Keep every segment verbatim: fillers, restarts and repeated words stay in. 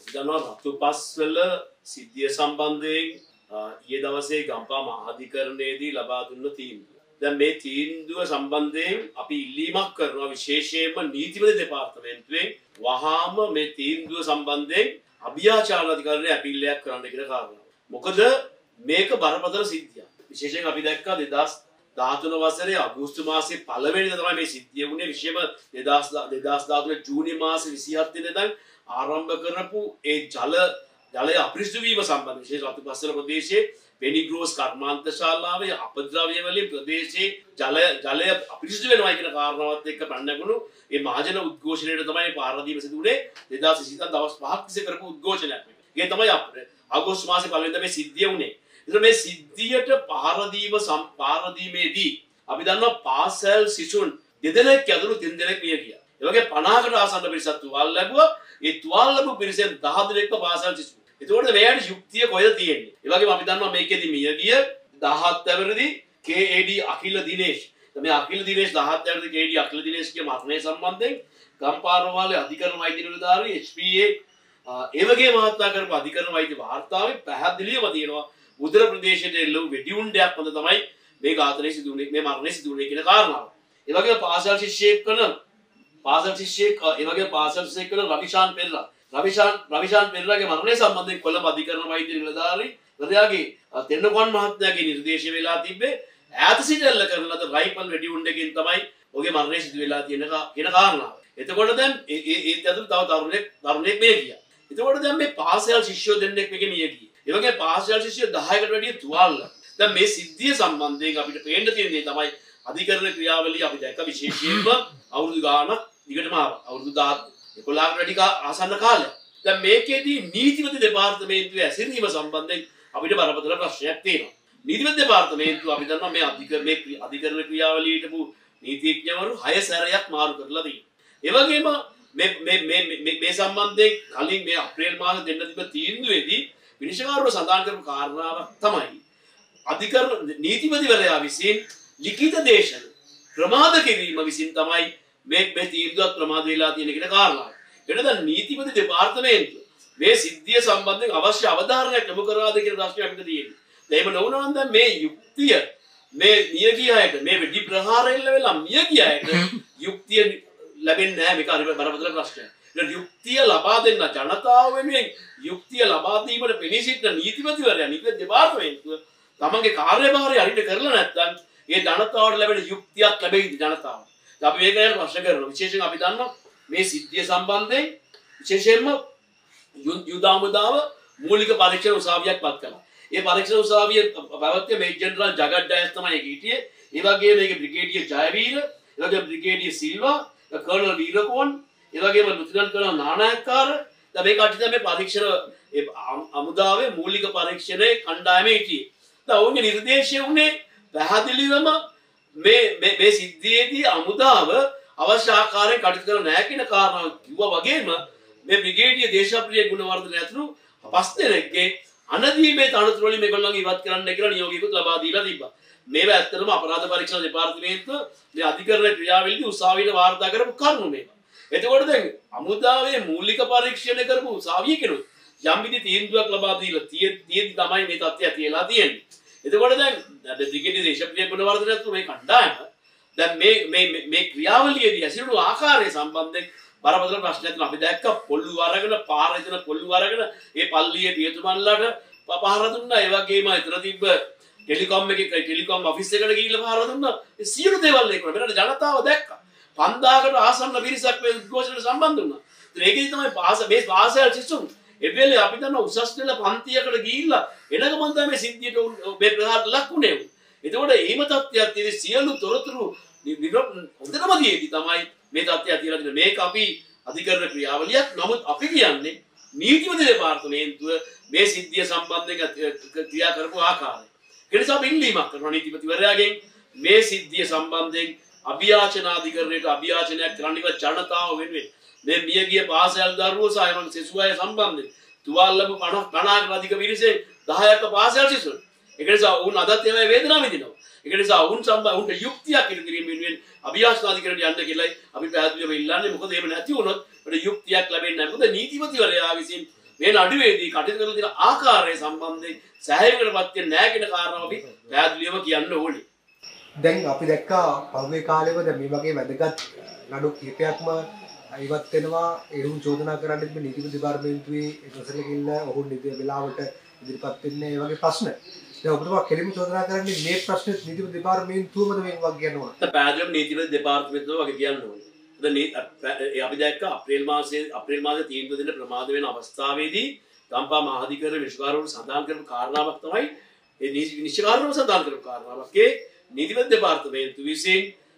දන්නවා රතුපස්වල සිද්ධිය සම්බන්ධයෙන් ඊයේ දවසේ ගම්පා මහාධිකරණයේදී ලබා දුන්න තීන්දුව. දැන් මේ තීන්දුව සම්බන්ධයෙන් අපි ඉල්ලීමක් කරනවා විශේෂයෙන්ම නීතිපති දෙපාර්තමේන්තුවෙන් වහාම මේ තීන්දුව සම්බන්ධයෙන් අභියාචන අධිකරණය අපීලයක් කරන්න කියන කාරණාව. මොකද මේක බරපතල සිද්ධියක්. විශේෂයෙන් අපි දැක්කා දෙදහස් දහතුන වසරේ අගෝස්තු මාසයේ පළවෙනිදා තමයි මේ සිද්ධිය වුණේ. විශේෂයෙන්ම දෙදහස් දහතුන ජූනි මාසේ විසිහත් වෙනිදා ආරම්භ කරපු ඒ ජල ජලය අපිරිසුදු වීම සම්බන්ධ විශේෂ රතුපස්වල ප්‍රදේශයේ වෙනිග්‍රෝස් කර්මාන්ත ශාලාවේ අපද්‍රව්‍ය වලින් ප්‍රදේශයේ ජලය ජලය අපිරිසුදු වෙනවා කියන කාරණාවත් එක්ක පන්නගුණු මේ මහජන උද්ඝෝෂණයට තමයි පාරදීම සිදු වුණේ දෙදහස් විසිහත දවස් පහක් තිස්සේ කරපු උද්ඝෝෂණයක් මේක. ඒ තමයි අගෝස්තු මාසේ පළවෙනිදා මේ සිද්ධිය වුණේ. ඒතර මේ සිද්ධියට පාරදීම පාරදීමේදී අපි දන්නවා පාසල් සිසුන් දෙදෙනෙක් ඇතුළු තින් දෙනෙක් මිය ගියා. ඒ වගේ පනහකට ආසන්න පිරිසක් තුවාල ලැබුවා. ඒ තුවාල ලැබු පිරිසෙන් දහ දෙනෙක්ව පාසල් සිසු. ඒතකොට මෙයාට යුක්තිය කොහෙද තියෙන්නේ? ඒ වගේම අපි දන්නවා මේකෙදි මිය ගිය දහහත් වෙනිදි කේ ඒ ඩී අකිල දිනේෂ්. මේ අකිල දිනේෂ් දහහත් වෙනිදි කේ ඒ ඩී අකිල දිනේෂ්ගේ මරණය සම්බන්ධයෙන් ගම්පාරවාලේ අධිකරණ වෛද්‍ය නිලධාරී එච් පී ඒ ඒ වගේ මහත්මයා කරපු අධිකරණ වෛද්‍ය වාර්තාවේ පැහැදිලිවම තියෙනවා උදර ප්‍රදේශයේ එල්ල වූ වෙඩි උණ්ඩයක් මත තමයි මේ ඝාතනය සිදු වුණේ මේ මරණය සිදු වුණේ කියන කාරණාව. ඒ වගේම පාසල් ශිෂ්‍යයෙක් කරන පාසල් ශිෂ්‍යයෙක් ඒ වගේ පාසල් ශිෂ්‍යයෙක් කරන රවිශාන් පෙරේරා රවිශාන් රවිශාන් පෙරේරාගේ මරණය සම්බන්ධයෙන් කොළඹ අධිකරණ වෛද්‍ය නිලධාරී රදයාගේ තෙන්නකෝන් මහත්මයාගේ නිර්දේශය වෙලා තිබ්බේ ඈත සිට එල්ල කරන ලද රයිෆල් වෙඩි උණ්ඩකින් තමයි ඔහුගේ මරණය සිදු වෙලා තියෙන කියන කාරණාව. එතකොට දැන් ඒ ඒ ඇතුළු තව තරුණෙක් තරුණෙක් මේ ගියා. එතකොට දැන් මේ පාසල් ශිෂ්‍යයෝ දෙන්නෙක් මේකේ මිය ගියේ. ඒ වගේ පාසල් ශිෂ්‍යයෝ දහයකට වැඩිය තුවාල. දැන් මේ සිද්ධිය සම්බන්ධයෙන් අපිට පේන්න තියෙන දේ තමයි අධිකරණ ක්‍රියාවලිය අපි දැක්ක විශේෂයෙන්ම අවුරුදු ගානක් දිගටම ආවා. අවුරුදු දහ එකොළහකට වැඩි ආසන්න කාලයක්. දැන් මේකෙදී නීතිපති දෙපාර්තමේන්තුවේ ඇසිරීම සම්බන්ධයෙන් අපිට බරපතල ප්‍රශ්නයක් තියෙනවා. නීතිපති දෙපාර්තමේන්තුව අපි දන්නවා මේ අධිකරණ මේ අධිකරණ ක්‍රියාවලියට පු නීතිඥවරු හය සැරයක් මාරු කරලා තියෙනවා. ඒ වගේම මේ මේ මේ මේ සම්බන්ධයෙන් කලින් මේ අප්‍රේල් මාසෙ දෙන්න තිබෙන තීන්දුවේදී විනිශ්චයකාරව සඳහන් කරපු කාරණාවක් තමයි අධිකරණ නීතිපතිවරයා විසින් ලිඛිත දේශන ප්‍රමාද කිරීම විසින් තමයි මේ මේ තීන්දුවක් ප්‍රමාද වෙලා තියෙන කියන කාරණාව. එතන දැන් නීතිපති දෙපාර්තමේන්තුව මේ සිද්ධිය සම්බන්ධයෙන් අවශ්‍ය අවධාරණයක් යොමු කරාද කියන ප්‍රශ්නය අපිට තියෙනවා. එහෙම නොවුනනම් දැන් මේ යුක්තිය මේ මිය ගිය අයට මේ වෙඩි ප්‍රහාර එල්ල වෙලා මිය ගිය අයට යුක්තිය ලැබෙන්නේ නැහැ. මේක හරි බරපතල ප්‍රශ්නයක්. ඒ යුක්තිය ලබා දෙන්න ජනතාව වෙනුවෙන් යුක්තිය ලබා දීමට පෙනී සිටින නීතිපතිවරයා නීතිපති දෙපාර්තමේන්තුව තමන්ගේ කාර්යභාරය හරියට කරලා නැත්නම් ඒ ජනතාවට ලැබෙන යුක්තියක් ලැබෙයිද ජනතාවට? අපි මේක ගැන ප්‍රශ්න කරනවා. විශේෂයෙන් අපි දන්නවා මේ සිද්ධිය සම්බන්ධයෙන් විශේෂයෙන්ම යුදාමුදාව මූලික පරීක්ෂණ උසාවියක් පත් කළා. ඒ පරීක්ෂණ උසාවිය පැවැත්වුවේ මේජර් ජනරල් ජගත් ඩයස් තමයි ඒක හිටියේ. ඒ වගේම මේකේ බ්‍රිගේඩියර් ජයවීර, ඒ වගේම බ්‍රිගේඩියර් සිල්වා, කර්නල් වීරකෝන්, ඒ වගේම ලුතිනන්ට් කර්නල් නානායක්කාර. දැන් මේ කට්ටිය මේ පරීක්ෂණ ඒ අමුදාවේ මූලික පරීක්ෂණයේ කණ්ඩායමේ හිටියේ. දැන් ඔවුන්ගේ නිර්දේශය උනේ පැහැදිලිවම මේ මේ මේ සිද්ධියේදී අමුදාව අවශ්‍ය ආකාරයෙන් කටයුතු කරලා නැහැ කියන කාරණාව කිව්වා වගේම මේ බ්‍රිගේඩියර් දේශප්‍රිය ගුණවර්ධන ඇතුළු පස් දෙනෙක්ගේ අනදීමේ තනතුරු වලින් මේගොල්ලන්ගේ ඉවත් කරන්න කියලා නියෝගයකුත් ලබා දීලා තිබ්බා. මේවා ඇත්තටම අපරාධ පරීක්ෂණ දෙපාර්තමේන්තුව මේ අධිකරණ ක්‍රියාවලියදී උසාවියට වාර්තා කරපු කරුණු මේවා. එතකොට දැන් අමුදාවේ මූලික පරීක්ෂණ කරපු උසාවිය කෙරුත් යම් විදි තීන්දුවක් ලබා දීලා තියෙද්දි තමයි මේ තත්ත්වය ඇතිලා තියෙන්නේ. එතකොට දැන් බ්‍රිගේඩියර් දේශප්‍රිය ගුණවර්ධන ඇතුළු මේ කණ්ඩායම දැන් මේ මේ මේ ක්‍රියාවලියේදී ඇසිරුණු ආකාරය සම්බන්ධයෙන් බරපතල ප්‍රශ්නයක් අපි දැක්ක පොල්ලු අරගෙන පාර ඉදන පොල්ලු අරගෙන ඒ පල්ලියේ පියතුමන්ලාට පහර දුන්නා. ඒ වගේම ඊතර තිබ්බ ටෙලිකොම් එකේ ටෙලිකොම් ඔෆිස් එකට ගිහිල්ලා පහර දුන්නා. ඒ සියලු දේවල් ඒක මෙතන ජනතාව දැක්කා. පන්දාහකට ආසන්න පිරිසක් මේ උද්ඝෝෂණයට සම්බන්ධ වුණා. ඒත් ඒකේ තමයි පාස මේ පාසල් සිසුන් එවෙලේ අපි දන්න උසස් පෙළ පන්තියකට ගිහිල්ලා එන ගමන් තමයි මේ සිද්ධියට මේ ප්‍රහාරට ලක් වුණේ. එතකොට එහෙම තත්ත්වයක් තියෙදි සියලු තොරතුරු හොඳටම දීදී තමයි මේ තත්ත්වය ඇතිලා තියෙන්නේ. මේක අපි අධිකරණ ක්‍රියාවලියක්. නමුත් අපි කියන්නේ නීතිපති දෙපාර්තමේන්තුව මේ සිද්ධිය සම්බන්ධයෙන් ක්‍රියා කරපු ආකාරය. ඒ නිසා අපි ඉල්ලීමක් කරනවා නීතිපතිවරයාගෙන් මේ සිද්ධිය සම්බන්ධයෙන් අභියාචන අධිකරණයට අභියාචනයක් කරන්න ඉව ජනතාව වෙනුවෙන් මේ මියගිය පාසල් දරුවෝ සහ එවන් සිසු අය සම්බන්ධයෙන් තුවාල ලැබු පනහකට අධික පිරිසේ දහයක පාසල් සිසුන්. ඒක නිසා උන් අදත් ඒවා වේදනාව විඳිනවා. ඒක නිසා උන් සම්බන්ධ උන්ට යුක්තියක් ඉදිරි කිරීම වෙනුවෙන් අභියාචන අධිකරණයට යන්න කියලායි අපි පැහැදිලිවම ඉල්ලන්නේ. මොකද එහෙම නැති වුණොත් අපිට යුක්තියක් ලැබෙන්නේ නැහැ. මොකද නීතිපතිවරයා විසින් මේ නඩුවේදී කටයුතු කරන තියෙන ආකාරය සම්බන්ධයෙන් සෑහීමකටපත් වෙන්නේ නැහැ කියන කාරණාව අපි පැහැදිලිවම කියන්න ඕනේ. දැන් අපි දැක්කා පහුගිය කාලෙම දැන් මේ වගේ වැදගත් නඩු කිහිපයක්ම ඉවත් වෙනවා. ඒරුම් චෝදනා කරන්නේ මේ නීති දෙපාර්තමේන්තුවේ නොසලකින්න ඔහු නිදි වෙලාවට ඉදිරිපත් වෙන්නේ මේ වගේ ප්‍රශ්න. දැන් ඔබතුමා කෙලින්ම චෝදනා කරන්නේ මේ ප්‍රශ්නේ නීති දෙපාර්තමේන්තුවමද මේ වගේ කියනවා. පැහැදිලිවම නීති දෙපාර්තමේන්තුව වගේ කියන්න ඕනේ. දැන් අපි දැක්ක අප්‍රේල් මාසයේ අප්‍රේල් මාසයේ තීන්දුව දෙන්න ප්‍රමාද වෙන අවස්ථාවේදී ගම්පා මහාධිකරණ විශ්වාසවල සඳහන් කරපු කාරණාවක් තමයි ඒ නිශ්චිකාරණව සඳහන් කරපු කාරණාවක් ඒ නීති දෙපාර්තමේන්තුව විසින්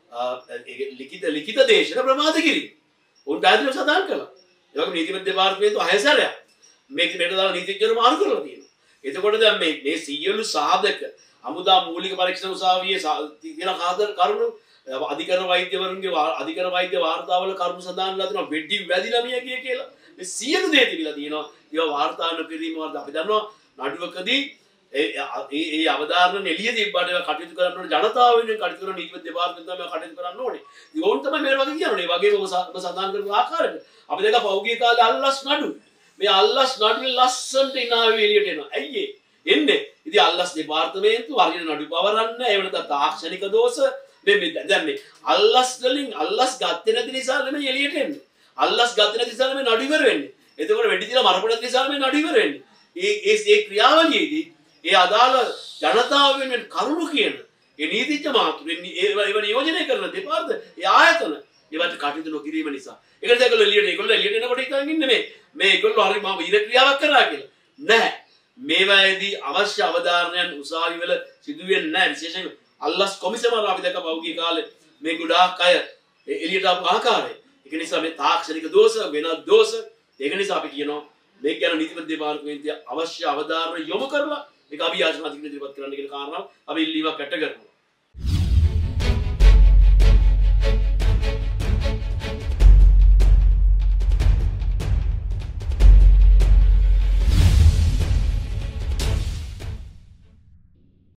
ලිඛිත ලිඛිත දේශන ප්‍රමාද කිරීම. උන් පැහැදිලිව සඳහන් කළා. ඒ වගේම නීති විද්‍යාපාර්තමේන්තුව හයසරයක් මේක මෙතන දාලා නීතිඥවරු මාරු කරලා තියෙනවා. එතකොට දැන් මේ මේ සියලු සාධක අමුදා මූලික පරීක්ෂණ උසාවියේ තියෙන ආදර කරුණු අධිකරණ වෛද්‍යවරුන්ගේ අධිකරණ වෛද්‍ය වාර්තාවල කරුණු සඳහන් වෙලා තියෙනවා වෙඩි වැදිලා මිය ගිය කියලා. මේ සියලු දේ තිබිලා තියෙනවා. ඒවා වාර්තා නොකිරීම වර්ධ අපි දන්නවා නඩුවකදී ඒ ඒ අවධාරණ එළිය තිබ්බට ඒවා කටයුතු කරන්න ඕනේ ජනතාව වෙනුවෙන් කටයුතු කරන නීති දෙපාර්තමේන්තුව තමයි කටයුතු කරන්න ඕනේ. ඉතින් ඕන් තමයි මේ වගේ කියන්නේ. ඒ වගේම ඔබ සඳහන් කරපු ආකාරයට අපි දැක්ක පෞද්ගලික කාලේ අල්ලස් නඩු. මේ අල්ලස් නඩුවේ ලස්සනට ඉනාවේ එළියට එනවා. ඇයි ඒ? එන්නේ. ඉතින් අල්ලස් දෙපාර්තමේන්තුව වර්ගන නඩු පවරන්නේ ඒ වෙනත තාක්ෂණික දෝෂ මේ දැන් මේ අල්ලස් වලින් අල්ලස් ගත්තේ නැති නිසා නෙමෙයි එළියට එන්නේ. අල්ලස් ගත්තේ නැති නිසා නෙමෙයි නඩු ඉවර වෙන්නේ. එතකොට වෙඩි තියලා මරපු නැති නිසා නෙමෙයි නඩු ඉවර වෙන්නේ. ඒ ඒ ඒ ක්‍රියාවලියේදී ඒ අදාළ ජනතාව වෙනුවෙන් කරුණු කියන ඒ නීතිඥ මාතෘ ඒව නියෝජනය කරන දෙපාර්ත ඒ ආයතන ඒවට කටයුතු නොකිරීම නිසා ඒකට ඒගොල්ලෝ එළියට ඒගොල්ලෝ එළියට එනකොට හිතන් ඉන්නේ මේ මේ ඒගොල්ලෝ හරි මම ඊර ක්‍රියාවක් කරා කියලා නැහැ. මේවායේදී අවශ්‍ය අවධාරණයන් උසාවි වල සිදු වෙන්නේ නැහැ. විශේෂයෙන් අල්ලස් කොමිසම අපි දැක්ක පෞද්ගලික කාලේ මේ ගොඩාක් අය එළියට ආපු ආකාරය. ඒක නිසා මේ තාක්ෂණික දෝෂ වෙනත් දෝෂ ඒක නිසා අපි කියනවා මේක ගැන නීතිපති දෙපාර්තමේන්තුව අවශ්‍ය අවධාරණ යොමු කරලා ඒක අභියාචන අධිකරණය ඉදිරිපත් කරන්න කියන කාරණාව අපි ඉල්ලීමක් ඇට කරනවා.